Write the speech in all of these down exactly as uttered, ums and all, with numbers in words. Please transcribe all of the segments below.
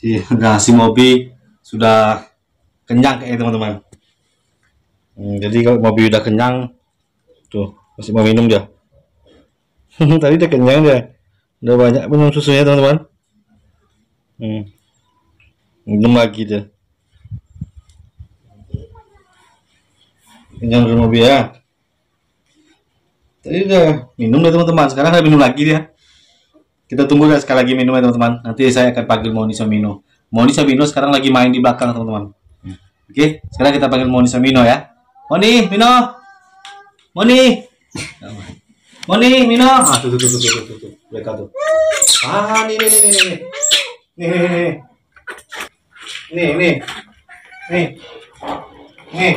Nah, si Mobi sudah kenyang kayaknya teman-teman. Hmm, jadi kalau Mobi udah kenyang, tuh masih mau minum dia. Tadi udah kenyang dia, udah banyak minum susunya teman-teman. Hmm, minum lagi dia. Kenyang udah Mobi ya. Tadi udah minum ya teman-teman, sekarang saya minum lagi dia. Kita tunggu ya sekali lagi minum ya teman-teman. Nanti saya akan panggil Moni Samino. Moni Samino sekarang lagi main di belakang teman-teman. Oke, sekarang kita panggil Moni Samino ya. Moni, Mino. Moni. Moni, Mino. Ah, tuh tuh tuh tuh tuh tuh, tuh. Mereka tuh. Ah, nih nih nih nih nih. Nih nih nih. Nih nih. Nih. Nih.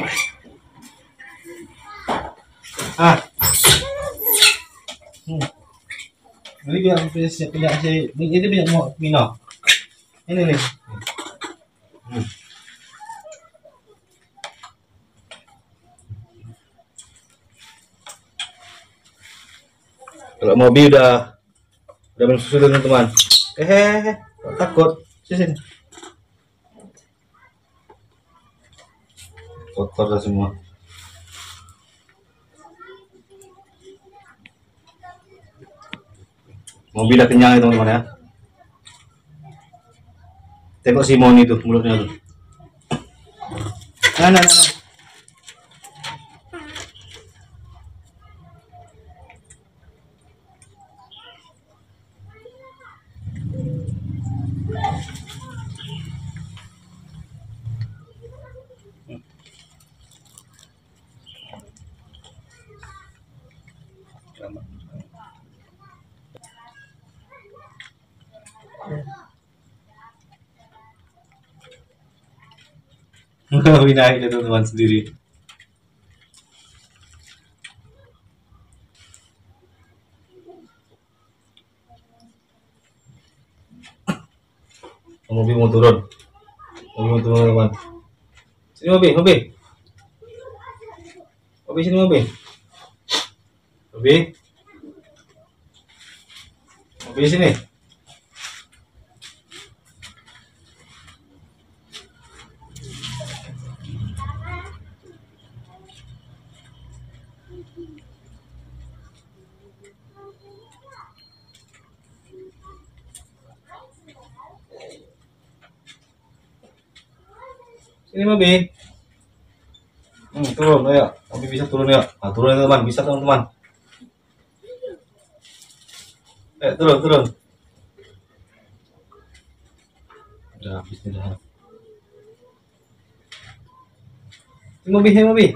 Ah. Hmm. Ini biar punya si punya si ini punya mau Mino. Ini nih. Hmm. Kalau Mobi udah udah minum susu teman-teman. Eh, eh, eh, takut. Sini. Kotor dah semua. Mobi udah kenyang ya teman-teman ya. Tengok si Moni tuh mulutnya tuh. Nah, nah, nah, nah. Winahi itu teman sendiri. Mobi mau turun. Mobi mau turun teman. Sini Mobi, Mobi. Mobi sini Mobi. Mobi. Mobi sini. Sini Mobi. Hmm, turun ya. Mobi bisa turun ya. Nah, turun ya teman, bisa teman-teman. Eh, turun, turun. Udah habis nih dah. Mobi, hey Mobi.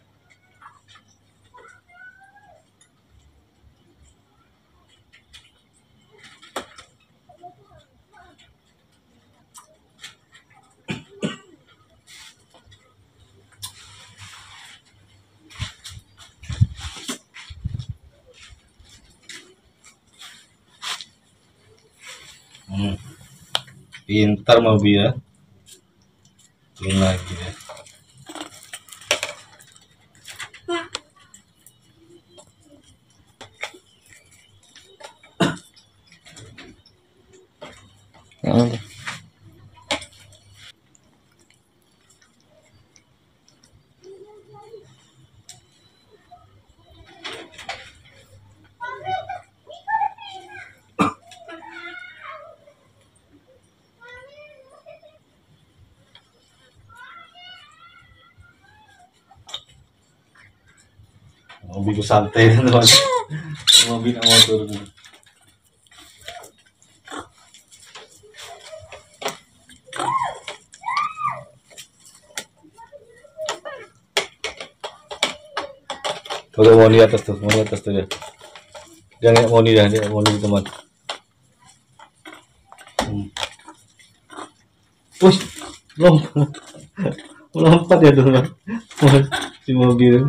Hmm. Pintar Mobi ya. Turun lagi ya. Hmm. Mobi ku santai teman. Mobi nak mau turun. Tuh mau di atas tuh, mau di atas tuh dia. Dia nggak mau nih dah, dia mau nih teman. Hmm. Wih, lompat, lompat ya teman. Si mobil.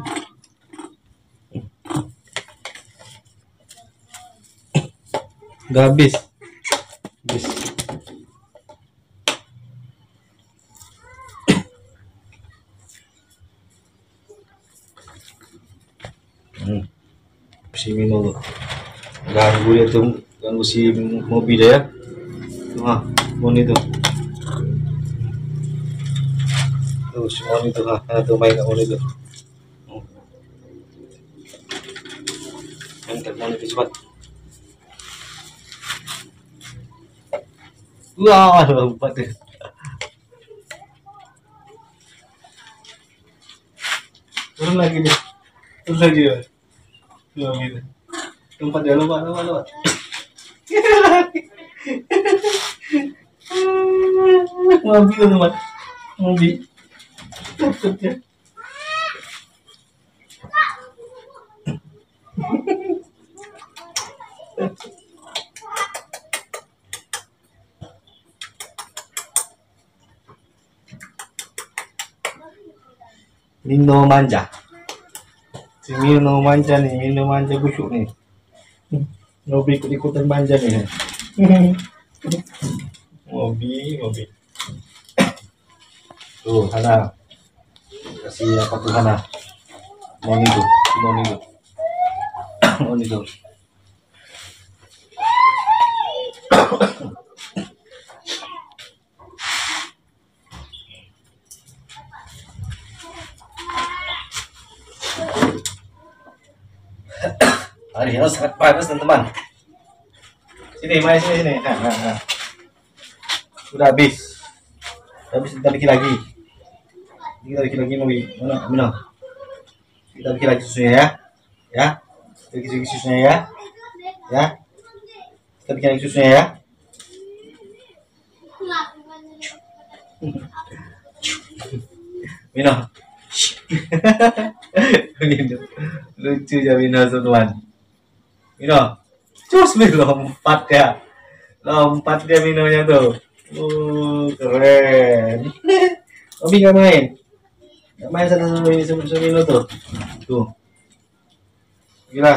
Udah habis. Habis. Hmm. Si Mino tuh ganggu dia tuh, ganggu si mobil ya. Tuh ah, Moni tuh. Tuh si Moni tuh, ah, tuh main ke Moni tuh. Hmm. Main ke Moni tuh cepat. Wah, lompat deh. Turun lagi deh. Turun lagi ya. Tuh gitu. Lompat dia, lompat, lompat, lompat. Mobil teman, mobil. Takutnya. Mino manja. Si Mino manja nih, Mino manja busuk nih. Mobi ikut-ikutan manja nih. Mobi, mobi. Tuh, Hana. Kasih apa tuh Hana? Moni tuh, Moni tuh. Moni tuh. Hari ini sangat panas teman-teman. Sini, main sini sini. Nah, nah, nah. Udah habis. Udah habis, kita bikin lagi. Kita bikin lagi mau mana? Mana? Kita bikin lagi susunya ya. Ya. Kita bikin lagi susunya ya. Ya. Kita bikin lagi susunya ya. Mino. Lucu ya Mino teman. Mino, cus Mino lompat ya, lompat dia Minonya tuh, uh keren. Obi nggak main, nggak main sama sama sama Mino tuh, tuh, gila,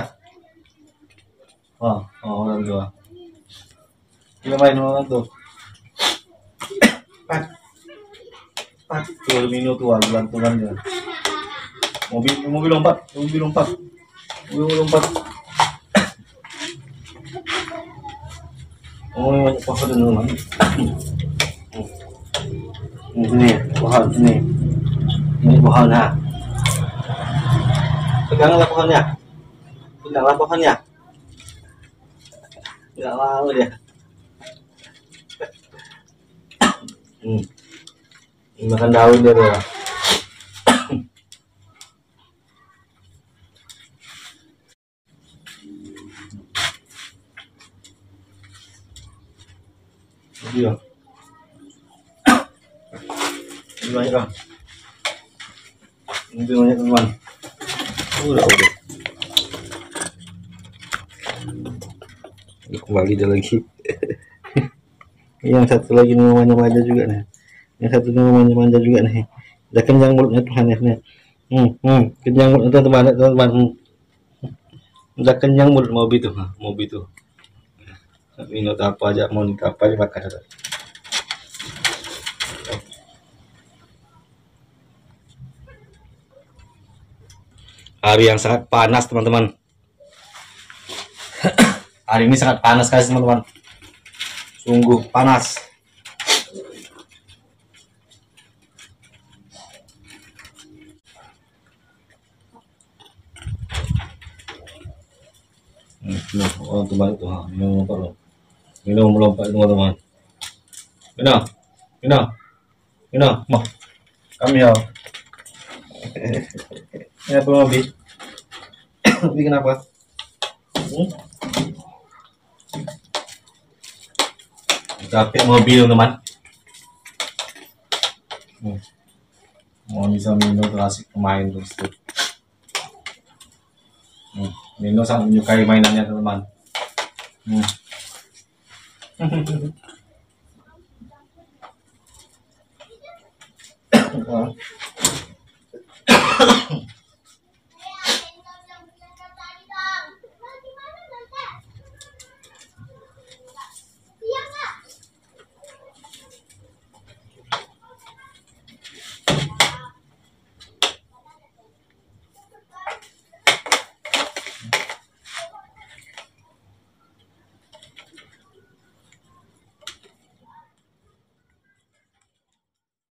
wah, oh orang tua, gila main orang tuh, pat, pat, tuh Mino tuh gelantungan dia, mobil mobil lompat, mobil lompat, mobil lompat. Oh, banyak pohon teman. Ini pohon ini. Ini pohon ha. Peganglah pohonnya. Peganglah pohonnya. Enggak mau dia. Hmm. Makan daun dia tuh. Iya. Ini banyak kan? Ini banyak teman. Udah udah. Kembali dia lagi. Yang satu lagi mau manja-manja juga nih. Yang satu mau manja-manja juga nih. Udah kenyang mulutnya Tuhan ya. Hmm, hmm, kenyang mulut teman-teman, teman-teman. Udah kenyang mulut mobil tuh, mobil tuh. Mino apa aja mau nikah apa aja makan ada. Hari yang sangat panas teman-teman. Hari ini sangat panas guys teman-teman. Sungguh panas. Hmm, oh teman itu, minum apa loh? Minum melompat teman-teman. Minum, minum, minum, mau kami ya. Ini apa mobil? Mobil kenapa? Hmm? Capek mobil teman. Hmm. Mau bisa minum tuh asik pemain terus tuh. Hmm. Mino sangat menyukai mainannya teman-teman. Hmm.